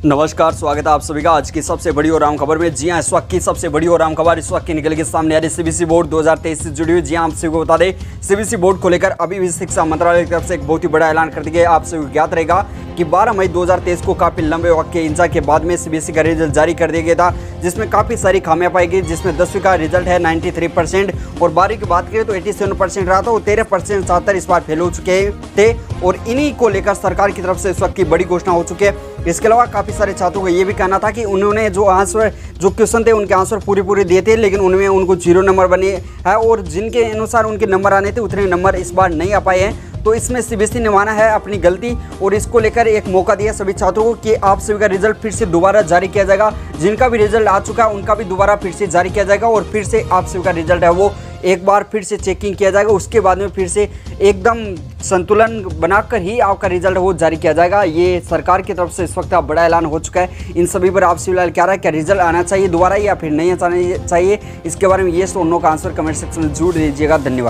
नमस्कार, स्वागत है आप सभी का आज की सबसे बड़ी और आम खबर में। जी हां, इस वक्त की सबसे बड़ी और आम खबर इस वक्त की निकल के सामने आ रही सीबीएसई बोर्ड 2023 से जुड़ी हुई। जी हां, आप सभी को बता दें, सीबीएसई बोर्ड को लेकर अभी भी शिक्षा मंत्रालय की तरफ से एक बहुत ही बड़ा ऐलान कर दिया गया। आप सभी को ज्ञात रहेगा कि 12 मई 2023 को काफी लंबे वक्त के इंतजार के बाद में सीबीएसई का रिजल्ट जारी कर दिया गया था, जिसमें काफी सारी खामियां पाई गई। जिसमें 10वीं का रिजल्ट है 93% और 12वीं की बात करें तो 87% रहा था और 13% छात्र इस बार फेल हो चुके थे और इन्हीं को लेकर सरकार की तरफ से इस वक्त की बड़ी घोषणा हो चुकी है। इसके अलावा काफ़ी सारे छात्रों को ये भी कहना था कि उन्होंने जो क्वेश्चन थे उनके आंसर पूरे दिए थे, लेकिन उनमें उनको 0 नंबर बने हैं और जिनके अनुसार उनके नंबर आने थे उतने नंबर इस बार नहीं आ पाए हैं। तो इसमें सीबीएसई ने माना है अपनी गलती और इसको लेकर एक मौका दिया सभी छात्रों को कि आप सभी का रिजल्ट फिर से दोबारा जारी किया जाएगा। जिनका भी रिजल्ट आ चुका है उनका भी दोबारा फिर से जारी किया जाएगा और फिर से आप सभी का रिजल्ट है वो एक बार फिर से चेकिंग किया जाएगा। उसके बाद में फिर से एकदम संतुलन बनाकर ही आपका रिजल्ट वो जारी किया जाएगा। ये सरकार की तरफ से इस वक्त बड़ा ऐलान हो चुका है। इन सभी पर आप फिलहाल क्या रहा है, क्या रिजल्ट आना चाहिए दोबारा या फिर नहीं आना चाहिए, इसके बारे में येस और नो का आंसर कमेंट सेक्शन में जरूर दीजिएगा। धन्यवाद।